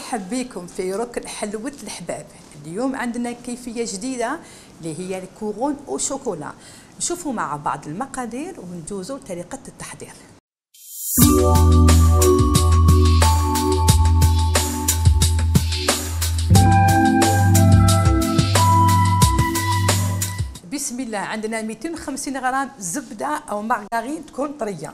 مرحب بكم في ركن حلوة الحباب. اليوم عندنا كيفية جديدة اللي هي الكورون او شوكولا. نشوفوا مع بعض المقادير وندوزوا طريقة التحضير. بسم الله. عندنا 250 غرام زبدة أو مارغرين تكون طرية.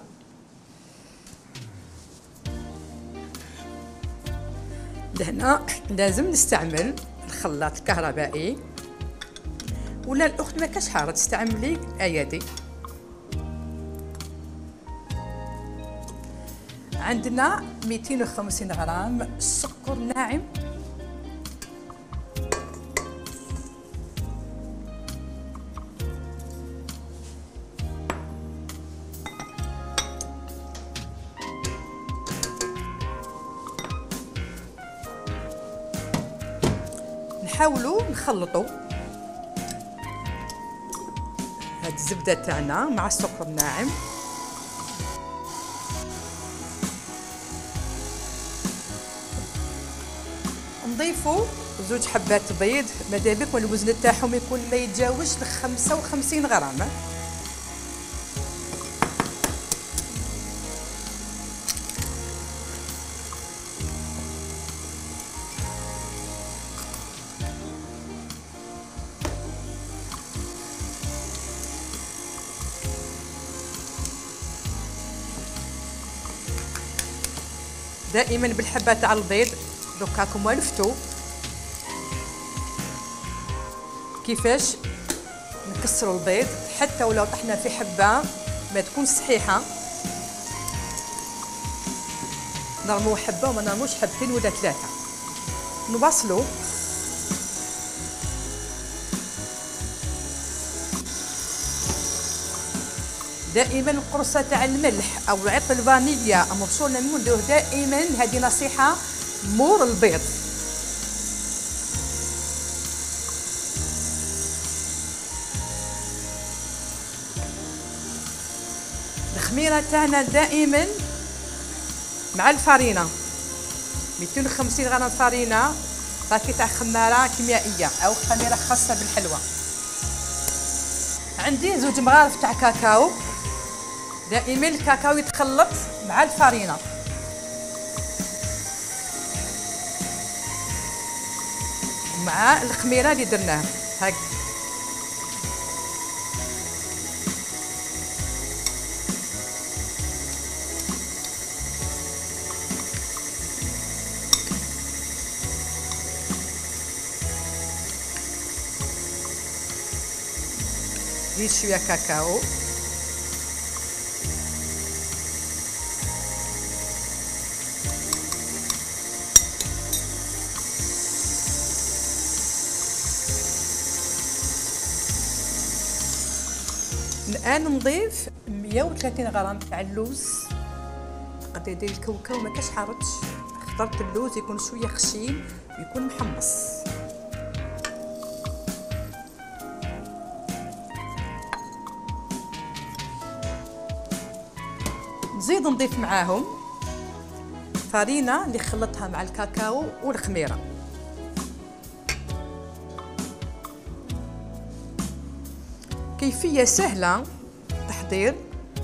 لهنا لازم نستعمل الخلاط الكهربائي، ولا الأخت ما كاش حارة تستعملي الأيادي. عندنا 250 غرام سكر ناعم، نحاولوا نخلطوا هاد الزبده تاعنا مع السكر الناعم. نضيفوا 2 حبات بيض، مادابيك والوزن تاعهم يكون ما يتجاوزش ل 55 غرام. دائما بالحبه تاع البيض. دوك راكم والفتوا كيفاش نكسروا البيض، حتى ولو طحنا في حبه ما تكون صحيحه. نرموا حبه وما نرموش حبتين ولا 3. نواصلوا. دائما القرصه تاع الملح او عطر الفانيليا او مبشور الليمون نديروه دائما، هذه نصيحه مور البيض. الخميره تاعنا دائما مع الفارينه، 250 غرام فارينه باكي تاع خماره كيميائيه او خميره خاصه بالحلوى. عندي 2 مغارف تاع كاكاو. دائما الكاكاو يتخلط مع الفارينه. مع الخميره اللي درناها هاك. زيد شويه كاكاو. الان نضيف 130 غرام تاع اللوز. تقدري ديري الكاوكاو ما كاش حارتش، اخترت اللوز يكون شويه خشين ويكون محمص. نزيد نضيف معاهم فارينه اللي خلطتها مع الكاكاو والخميره. كيفية سهلة تحضير،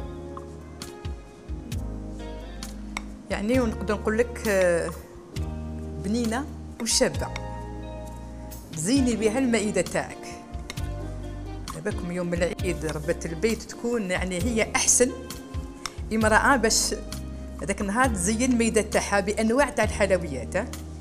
يعني ونقدر نقول لك بنينة وشابة. زيني بها المائدة تاعك. داباكم يوم العيد ربة البيت تكون يعني هي أحسن امرأة باش هذاك النهار تزين المائدة تاعها بأنواع تاع الحلويات.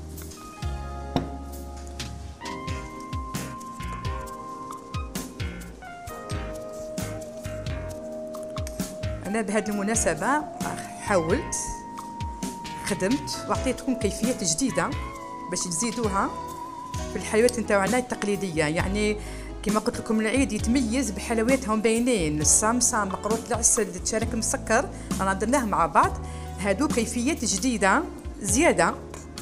أنا بهذه المناسبة حاولت خدمت وعطيتكم كيفية جديدة باش تزيدوها في الحلويات نتاعنا التقليدية. يعني كما قلت لكم العيد يتميز بحلوياتهم باينين، الصامصة، مقروط العسل، التشارك المسكر، رانا درناه مع بعض. هادو كيفيات جديدة زيادة.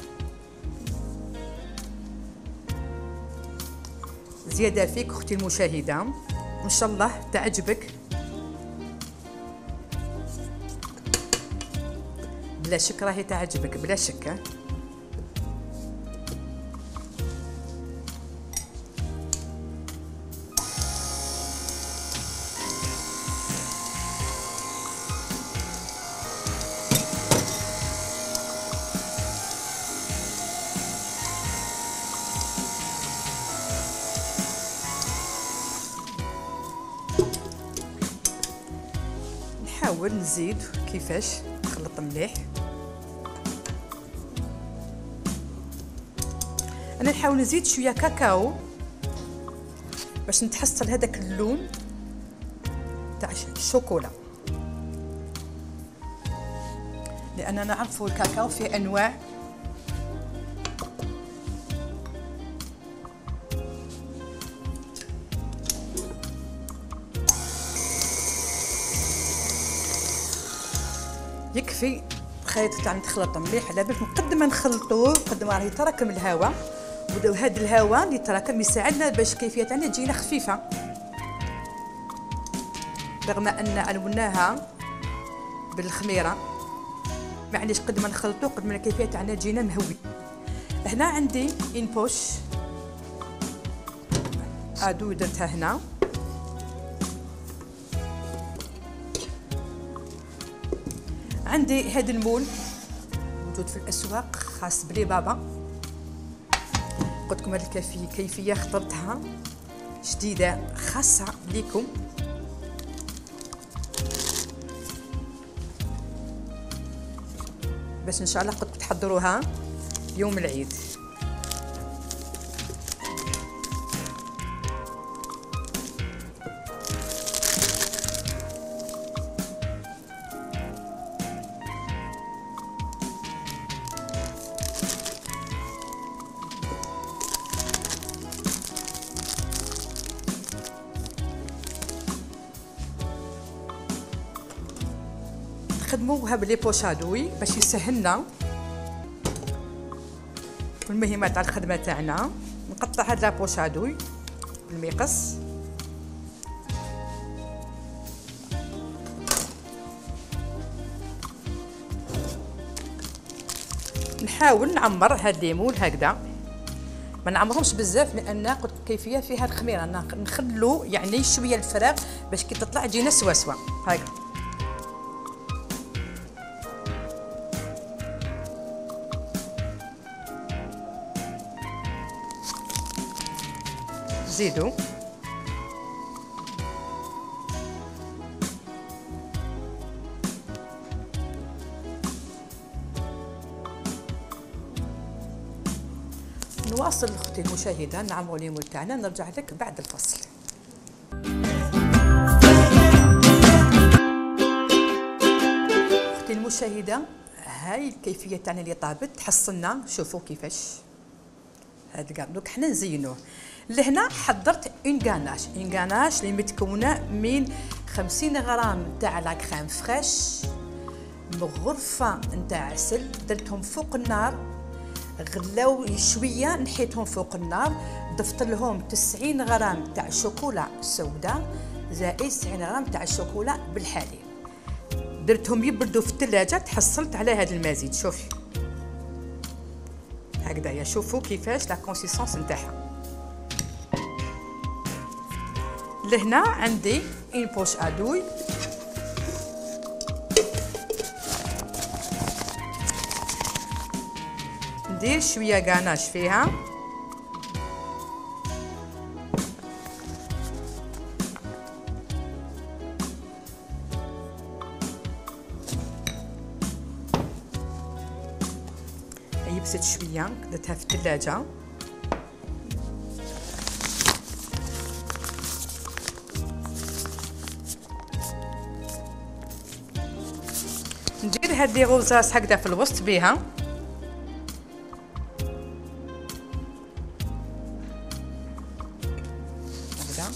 زيادة فيك أختي المشاهدة، إن شاء الله تعجبك. بلا شك راهي تعجبك بلا شك. نحاول نزيد كيفاش نخلط مليح. انا نحاول نزيد شويه كاكاو باش نتحصل هذاك اللون تاع الشوكولا، لاننا نعرفوا الكاكاو فيه انواع. يكفي الخليط تاعنا تخلط مليح، على بالكم قد ما نخلطوه قد ما راه يتراكم الهواء، وهذا الهواء اللي يتراكم يساعدنا باش الكيفيه تاعنا تجينا خفيفه، رغم ان علوناها بالخميره. معليش قد ما نخلطوه قد ما الكيفيه تاعنا تجينا مهوي. هنا عندي ان بوش ادو درتها هنا، عندي هذا المول موجود في الاسواق خاص بلي بابا، قلت لكم هذه الكيفيه اخترتها جديده خاصه ليكم. باش ان شاء الله قد تحضروها يوم العيد. نخدموها بلي بوشادوي باش يسهلنا المهمه تاع الخدمه تاعنا. نقطع هاد لابوشادوي بالمقص، نحاول نعمر هاد ليمون هكذا، ما نعمرهمش بزاف لان قلت كيفيه فيها الخميره، نخلو يعني شويه الفراغ باش كي تطلع تجينا سوا هكا. زيدوا نواصل اختي المشاهده نعمروا ليمون تاعنا، نرجع لك بعد الفصل. اختي المشاهده هاي الكيفيه تاعنا اللي طابت حصلنا، شوفوا كيفاش هاد كاع. دوك حنا نزينوه. لهنا حضرت اون غاناش اللي متكونه من 50 غرام تاع لا كريم فريش، مغرفه نتاع عسل درتهم فوق النار، غلاو شويه نحيتهم فوق النار، ضفت لهم 90 غرام تاع شوكولا سوداء زائد 90 غرام تاع الشوكولا بالحليب، درتهم يبردوا في الثلاجه. تحصلت على هذا المزيج، شوفي هكذايا، شوفوا كيفاش لا كونسيستونس نتاعها. لهنا عندي اون بوش ادوي، ندير شويه غاناش فيها، يبست شويه درتها في الثلاجه. ندير هاد لي غوزاس هكذا في الوسط بيها، هكذا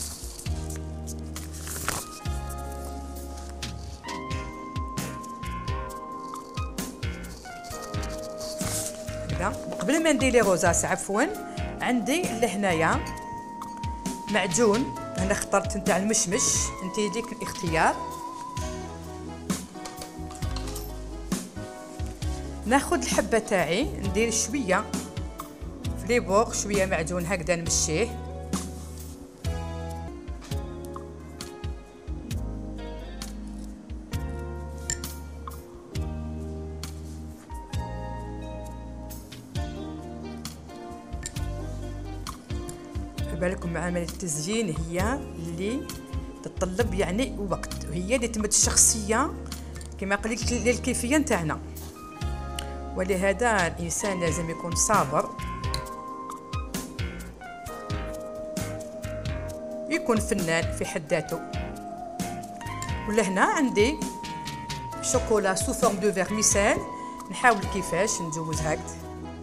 هكذا. قبل ما ندير لي غوزاس عفوا عندي لهنايا معجون، انا اخترت نتاع المشمش، انت يديك الاختيار. ناخذ الحبه تاعي ندير شويه في لي بوغ، شويه معجون هكذا نمشيه، بالكم عمليه التزيين هي اللي تتطلب يعني وقت، وهي اللي تمد الشخصيه كما قلت للكيفيه نتاعنا. ولهذا الانسان لازم يكون صابر، يكون فنان في حد ذاته. ولهنا عندي شوكولا سو فورم دو فيرميسيل، نحاول كيفاش ندوز هكذا.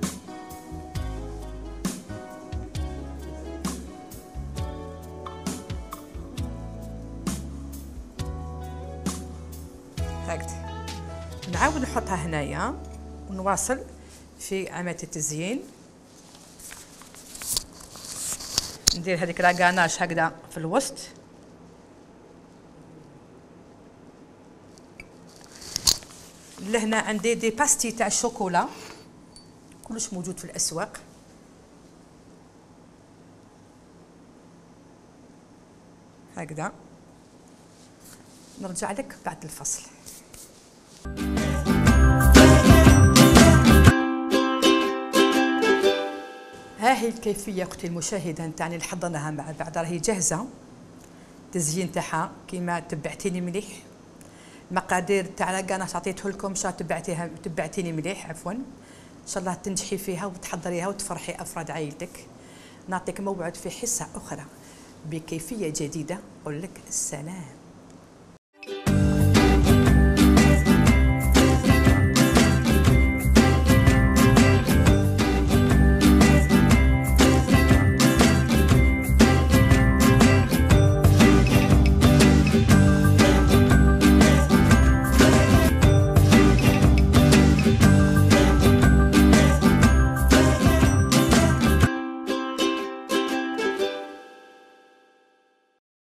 هكذا نعاود نحطها هنايا ونواصل في عملية التزيين. ندير هذيك لاكاناش هكذا في الوسط. لهنا عندي دي باستي تاع الشوكولا، كلش موجود في الاسواق. هكذا نرجع لك بعد الفصل. ها هي الكيفيه اختي المشاهده نتاعنا اللي حضرناها مع بعض، راهي جاهزه. التزيين تاعها كيما تبعتيني مليح. المقادير تاع لاكاناش عطيته لكم، ان شاء الله تبعتيني مليح عفوا. ان شاء الله تنجحي فيها وتحضريها وتفرحي افراد عائلتك. نعطيك موعد في حصه اخرى بكيفيه جديده. اقول لك السلام.